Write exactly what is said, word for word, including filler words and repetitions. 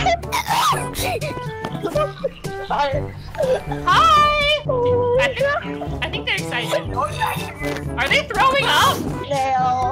Hi. Hi! I think, I think they're excited. Are they throwing up? No.